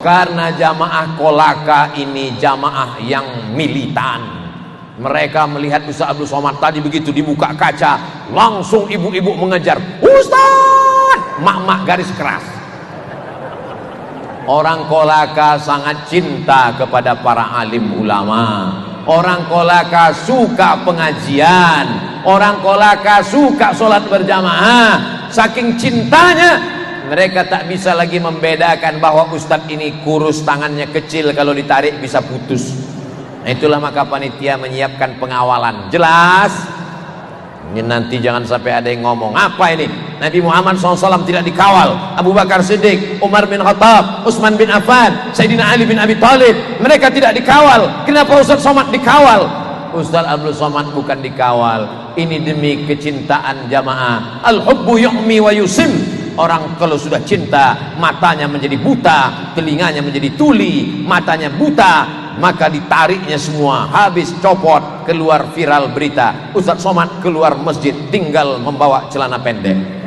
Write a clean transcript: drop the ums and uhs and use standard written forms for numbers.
Karena jamaah Kolaka ini jamaah yang militan. Mereka melihat Ustaz Abdul Somad tadi begitu dibuka kaca, langsung ibu-ibu mengejar, Ustaz, mak-mak garis keras. Orang Kolaka sangat cinta kepada para alim ulama. Orang Kolaka suka pengajian. Orang Kolaka suka sholat berjamaah. Saking cintanya, mereka tak bisa lagi membedakan bahwa ustadz ini kurus, tangannya kecil, kalau ditarik bisa putus. Nah, itulah maka panitia menyiapkan pengawalan. Jelas? Ini nanti jangan sampai ada yang ngomong, apa ini? Nabi Muhammad SAW tidak dikawal. Abu Bakar Siddiq, Umar bin Khattab, Utsman bin Affan, Sayyidina Ali bin Abi Thalib, mereka tidak dikawal. Kenapa Ustaz Somad dikawal? Ustaz Abdul Somad bukan dikawal. Ini demi kecintaan jamaah. Al-hubbu yu'mi wa yusim. Orang kalau sudah cinta, matanya menjadi buta, telinganya menjadi tuli, matanya buta, maka ditariknya semua, habis copot, keluar viral berita Ustaz Somad keluar masjid tinggal membawa celana pendek.